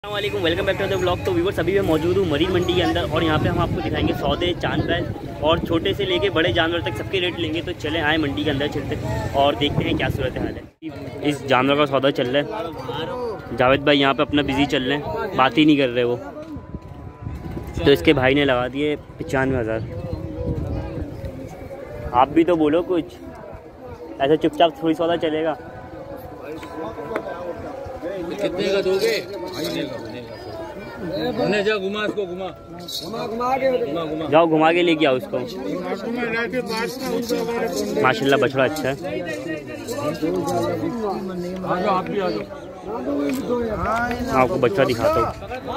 अस्सलामुअलैकुम, welcome back to the blog. तो viewers, अभी मैं मौजूद हूँ मरीन मंडी के अंदर और यहाँ पे हम आपको दिखाएंगे सौदे, जानवर और छोटे से लेके बड़े जानवर तक सबके रेट लेंगे। तो चले आए मंडी के अंदर चलते और देखते हैं क्या सूरत हाल है। इस जानवर का सौदा चल रहा है। जावेद भाई यहाँ पे अपना बिजी चल रहे हैं, बात ही नहीं कर रहे वो। तो इसके भाई ने लगा दिए 95,000। आप भी तो बोलो कुछ, ऐसे चुपचाप थोड़ी सौदा चलेगा। कितने का दोगे? जा घुमा इसको, घुमा जाओ, घुमा के लेके आओ उसको। माशाल्लाह बछड़ा अच्छा है। आपको बछड़ा दिखाता हूँ।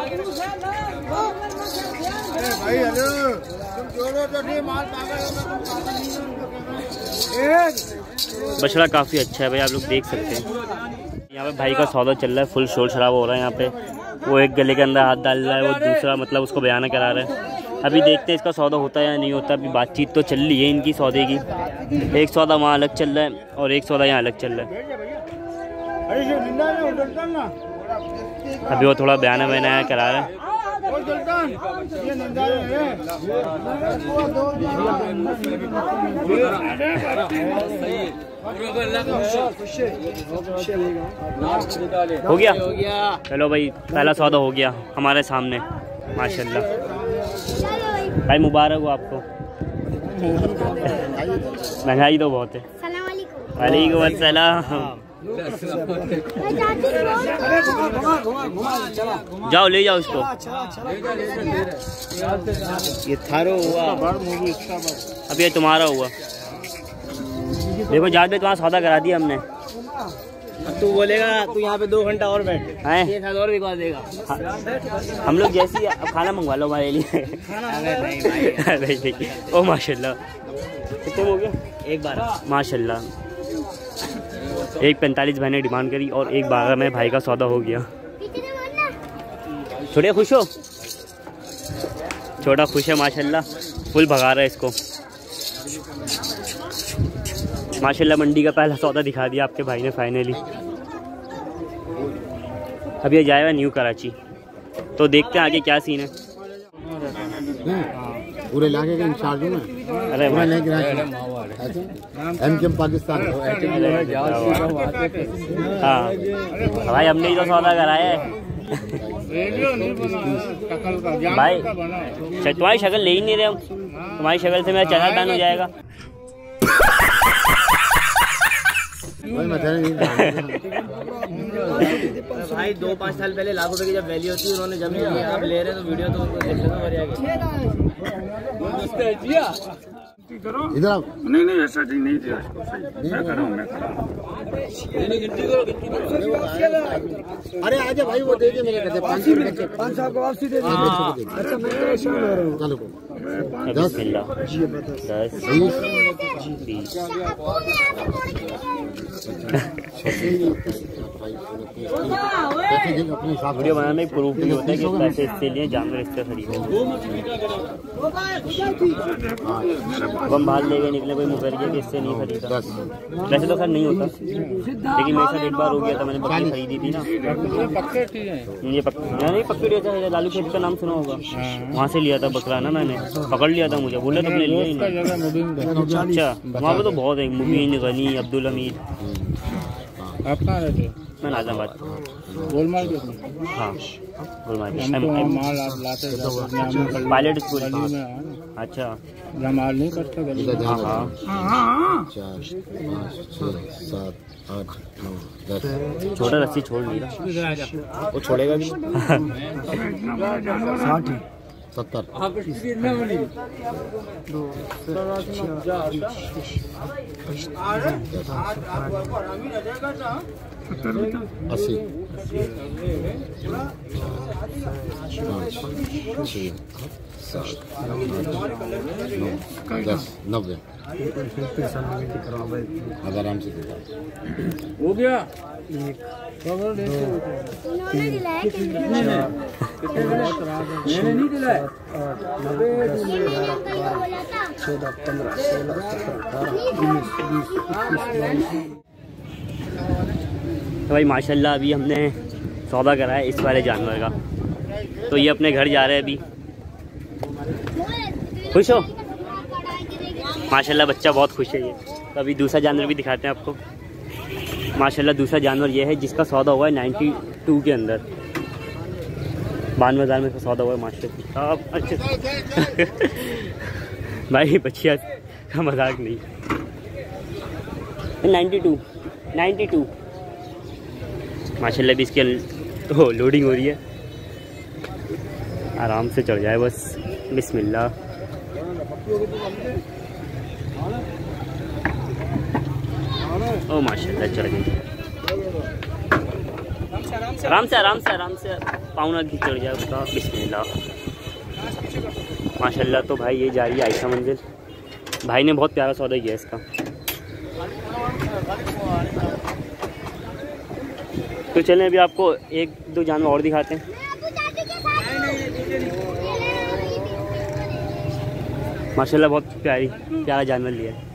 बछड़ा काफ़ी अच्छा है भाई, आप लोग देख सकते हैं। यहाँ पे भाई का सौदा चल रहा है, फुल शोर शराबा हो रहा है यहाँ पे। वो एक गले के अंदर हाथ डाल रहा है, वो दूसरा मतलब उसको बयाना करा रहा है। अभी देखते हैं इसका सौदा होता है या नहीं होता। अभी बातचीत तो चल रही है इनकी सौदे की। एक सौदा वहाँ अलग चल रहा है और एक सौदा यहाँ अलग चल रहा है। अभी वो थोड़ा बयाना वयाना करा रहा है। हो गया, चलो भाई, पहला सौदा हो गया हमारे सामने। माशाल्लाह भाई, मुबारक हो आपको। महंगाई तो बहुत है। वालेकुम अस्सलाम। जाओ ले जाओ इसको। ये थारो हुआ, अब ये तुम्हारा हुआ। देखो जाद में तुम्हारा सौदा करा दिया हमने। तू बोलेगा तू यहाँ पे 2 घंटा और बैठ हैं, 1,000 और बिकवा देगा। हम लोग जैसे ही अब खाना मंगवा लो हमारे लिए। नहीं। ओ माशाल्लाह, कितने हो गया? एक बार माशाल्लाह। 1,45 भाई ने डिमांड करी और 1,12 में भाई का सौदा हो गया। छोटे खुश हो? छोटा खुश है माशाल्लाह, फुल भगा रहा है इसको। माशाल्लाह मंडी का पहला सौदा दिखा दिया आपके भाई ने फाइनली। अब ये जाएगा न्यू कराची, तो देखते हैं आगे क्या सीन है। पूरे इलाके के इंचार्ज हूँ मैं। अरे एमकेएम पाकिस्तान। हाँ भाई, हमने ही तो सौदा कराया है। भाई तुम्हारी शक्ल ले ही नहीं रहे हम, तुम्हारी शक्ल से मेरा चैनल बैन हो जाएगा। भाई 2-5 साल पहले लाखों रुपए की जब वैल्यू होती है, उन्होंने जमीन ली, आप ले रहे हैं तो वीडियो तो इधर आओ। नहीं ऐसा नहीं दिया। अरे आजा भाई, वो दे दे मेरे कहते 500 को वापसी दे दे। अच्छा मैं चलो 10 वीडियो बनाने में प्रूफ नहीं होता है कि पैसे इससे लिए जानवर इससे खरीदे। हम बाहर ले गए, निकले कोई मुकर गया कि इससे नहीं खरीदा। वैसे तो खैर नहीं होता, लेकिन मेरे साथ एक बार हो गया था। मैंने बकरी खरीदी थी ना, ये पक्की था। लालू खेत का नाम सुना होगा, वहाँ से लिया था बकरा ना। मैंने पकड़ लिया था, मुझे बोले तो ले लिया ही नहीं। अच्छा, वहाँ पे तो बहुत है, मुबीन, गनी, अब्दुल हमीद। आप कहाँ रहते हो? मैं नाजाबाद। गोलमाल के? हाँ, माल आप लाते पायलट स्कूल। अच्छा, माल नहीं करता गली। हाँ 4 5 6 7 8 9 10। छोटा रस्सी छोड़ नहीं रहा, वो छोड़ेगा भी 60 70 80 5 6 7 8 9 10 90। अब आराम से हो गया। उन्होंने दिलाया कि मैंने नहीं दिलाया। 14 15 16 17 18 19 20 21 22। तो भाई माशाल्लाह अभी हमने सौदा करा है इस वाले जानवर का। तो ये अपने घर जा रहे हैं अभी। खुश हो? माशाल्लाह बच्चा बहुत खुश है ये। तो अभी दूसरा जानवर भी दिखाते हैं आपको। माशाल्लाह दूसरा जानवर ये है जिसका सौदा हुआ है 92 के अंदर, 92,000 में सौदा हुआ है माशाल्लाह। अच्छा भाई बच्चिया का मजाक नहीं। 92 माशाल्लाह भी इसकी लोडिंग हो रही है। आराम से चढ़ जाए बस, बिस्मिल्लाह। ओ माशाल्लाह चढ़ गई। आराम से पाँव ना घी चढ़ जाए उसका, बिस्मिल्लाह। माशाल्लाह। तो भाई ये जा रही है आयशा मंजिल। भाई ने बहुत प्यारा सौदा किया इसका। तो चलें अभी आपको 1-2 जानवर और दिखाते हैं। माशाल्लाह बहुत प्यारा जानवर लिया है।